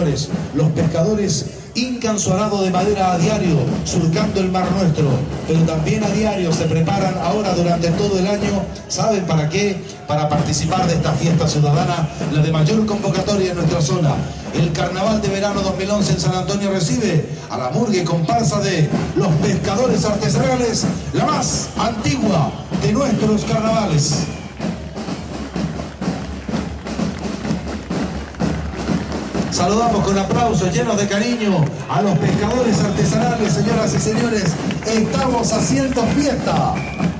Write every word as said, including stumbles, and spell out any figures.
señores, los pescadores hincan su arado de madera a diario, surcando el mar nuestro, pero también a diario se preparan ahora durante todo el año. ¿Saben para qué? Para participar de esta fiesta ciudadana, la de mayor convocatoria en nuestra zona. El Carnaval de Verano dos mil once en San Antonio recibe a la murga y comparsa de los pescadores artesanales, la más antigua de nuestros carnavales. Saludamos con aplausos llenos de cariño a los pescadores artesanales, señoras y señores. Estamos haciendo fiesta.